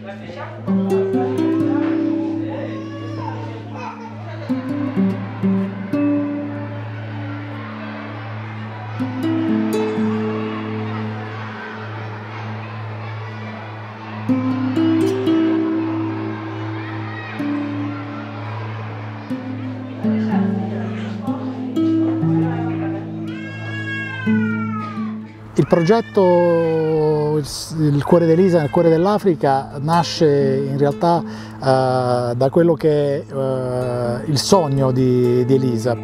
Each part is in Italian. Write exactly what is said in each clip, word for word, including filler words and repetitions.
Il progetto Il Cuore di Elisa, il Cuore dell'Africa, nasce in realtà eh, da quello che è eh, il sogno di, di Elisa.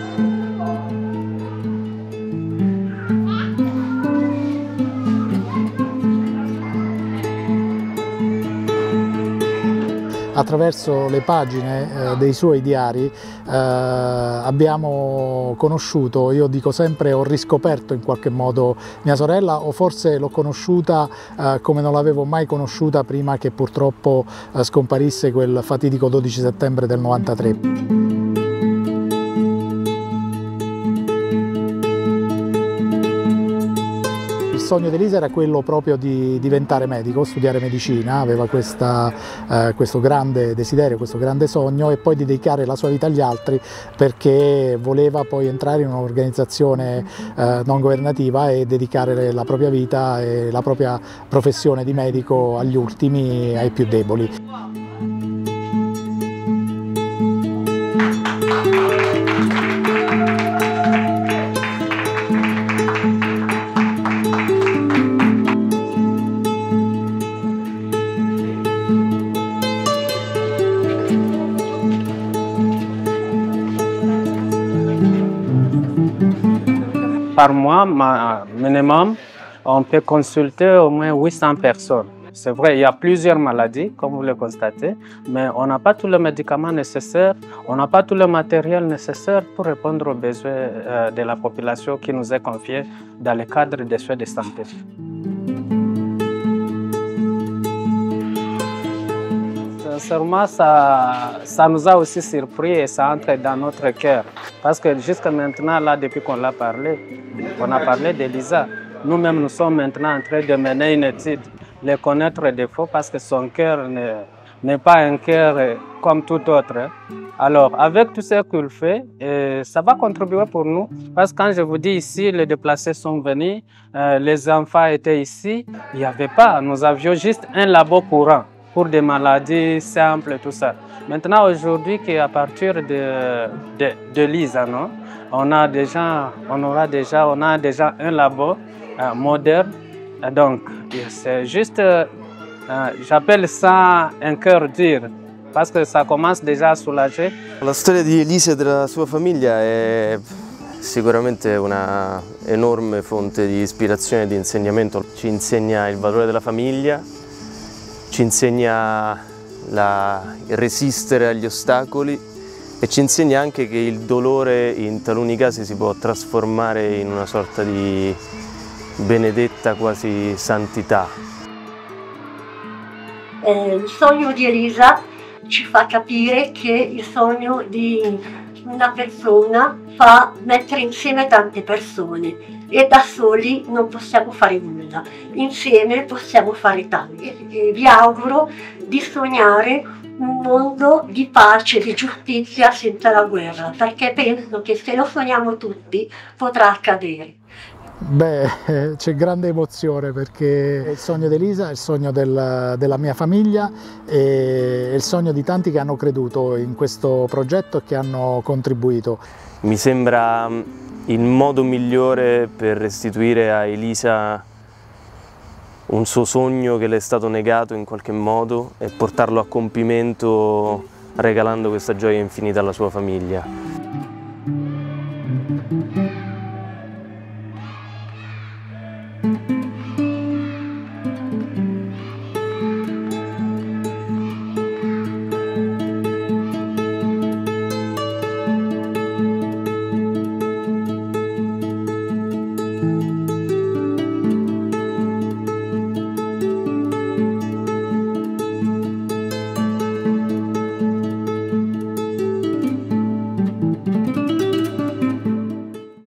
Attraverso le pagine eh, dei suoi diari eh, abbiamo conosciuto, io dico sempre ho riscoperto in qualche modo mia sorella, o forse l'ho conosciuta eh, come non l'avevo mai conosciuta prima che purtroppo eh, scomparisse quel fatidico dodici settembre del novantatré. Il sogno di Elisa era quello proprio di diventare medico, studiare medicina, aveva questa, eh, questo grande desiderio, questo grande sogno, e poi di dedicare la sua vita agli altri, perché voleva poi entrare in un'organizzazione eh, non governativa e dedicare la propria vita e la propria professione di medico agli ultimi, ai più deboli. Par mois, minimum, on peut consulter au moins huit cents personnes. C'est vrai, il y a plusieurs maladies, comme vous le constatez, mais on n'a pas tous les médicaments nécessaires, on n'a pas tout le matériel nécessaire pour répondre aux besoins euh, de la population qui nous est confiée dans le cadre des soins de santé. Sincèrement, ça, ça nous a aussi surpris et ça entre dans notre cœur. Parce que jusqu'à maintenant, là, depuis qu'on l'a parlé, on a parlé d'Elisa, nous-mêmes, nous sommes maintenant en train de mener une étude, les connaître des défauts, parce que son cœur n'est pas un cœur comme tout autre. Alors, avec tout ce qu'il fait, euh, ça va contribuer pour nous. Parce que quand je vous dis ici, les déplacés sont venus, euh, les enfants étaient ici, il n'y avait pas, nous avions juste un labo courant pour des maladies simples et tout ça. Maintenant, aujourd'hui, à partir de, de, de Lisa, non, on a déjà, on aura déjà, on a déjà un labo euh, moderne. Donc, c'est juste, euh, j'appelle ça un cœur dur, parce que ça commence déjà à soulager. La storia di Elisa e della sua famiglia è sicuramente una enorme fonte di ispirazione e di insegnamento. Ci insegna il valore della famiglia, ci insegna la, il resistere agli ostacoli e ci insegna anche che il dolore in taluni casi si può trasformare in una sorta di benedetta quasi santità. Eh, il sogno di Elisa ci fa capire che il sogno di una persona fa mettere insieme tante persone. E da soli non possiamo fare nulla, insieme possiamo fare tanto. E vi auguro di sognare un mondo di pace, di giustizia senza la guerra, perché penso che se lo sogniamo tutti potrà accadere. Beh, c'è grande emozione perché il sogno di Elisa è il sogno del, della mia famiglia e è il sogno di tanti che hanno creduto in questo progetto e che hanno contribuito. Mi sembra il modo migliore per restituire a Elisa un suo sogno che le è stato negato in qualche modo e portarlo a compimento regalando questa gioia infinita alla sua famiglia.